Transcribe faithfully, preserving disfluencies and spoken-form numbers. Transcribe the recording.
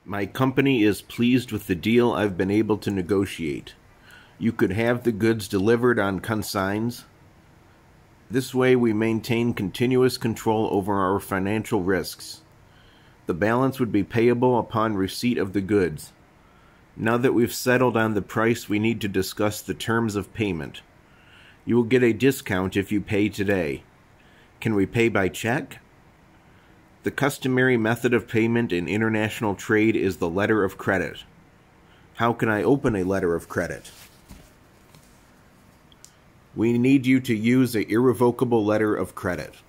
My company is pleased with the deal I've been able to negotiate. You could have the goods delivered on consigns. This way we maintain continuous control over our financial risks. The balance would be payable upon receipt of the goods. Now that we've settled on the price, we need to discuss the terms of payment. You will get a discount if you pay today. Can we pay by check? The customary method of payment in international trade is the letter of credit. How can I open a letter of credit? We need you to use an irrevocable letter of credit.